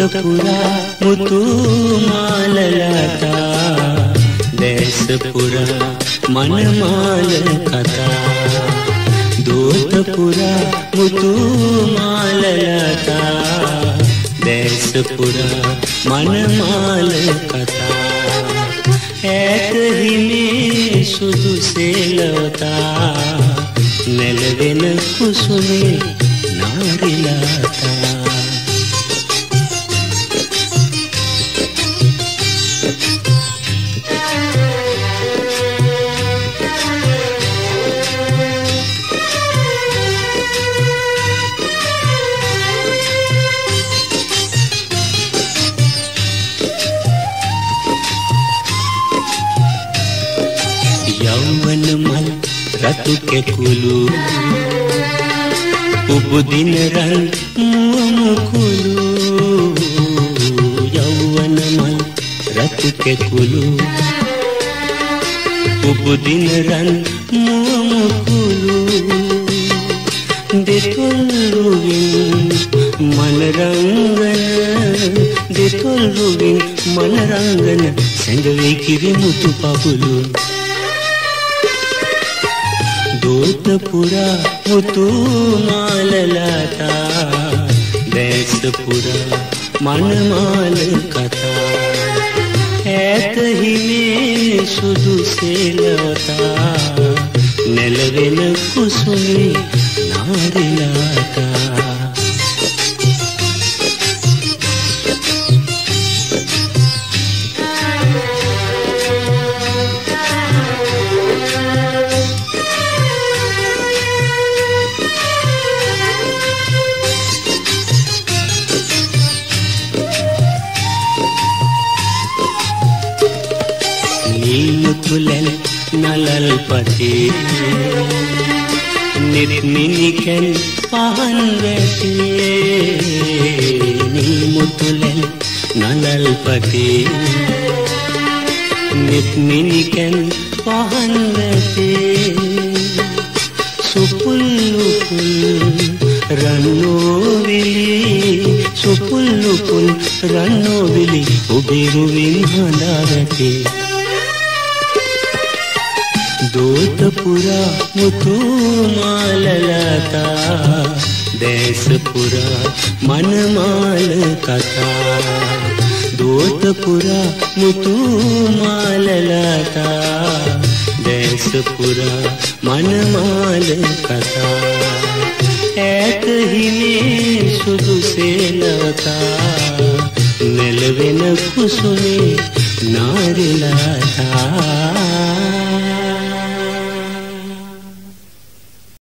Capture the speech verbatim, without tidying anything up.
දෝතපුරා මුතු මාලලතා දේශපුරා මනමාල කතා දෝතපුරා මුතු මාලලතා දේශපුරා මනමාල කතා ඈත හිමේ සුදු සේලවතා නැලවෙන කුසුමේ නාරිලතා යෞවන මල් රතු කෙකුළු උපදින රන් මුමුකුළු යෞවන මල් රතු කෙකුළු උපදින රන් මුමුකුළු දෙතොල්රුවින් මනරංගන දෙතොල්රුවින් මනරංගන සැඟවී කිරි මුතු පබුලු දෝතපුරා මුතු මාලලතා දේශපුරා මනමාල කතා ඈත හිමේ සුදු සේලවතා නැලවෙන කුසුමේ නාරිලතා नीलुतुलन नलल पते नित्मिनिकन पहन बैठे नीलुतुलन नलल पते नित्मिनिकन पहन बैठे सुपुल्लुपुल रन्नोविली सुपुल्लुपुल रन्नोविली उबिरुविन हंदा बैठे दෝතපුරා මුතු මාලලතා දේශපුරා මනමාල කතා දෝතපුරා මුතු මාලලතා දේශපුරා මනමාල කතා ඈත හිමේ සුදු සේලවතා නැලවෙන කුසුමේ නාරිලතා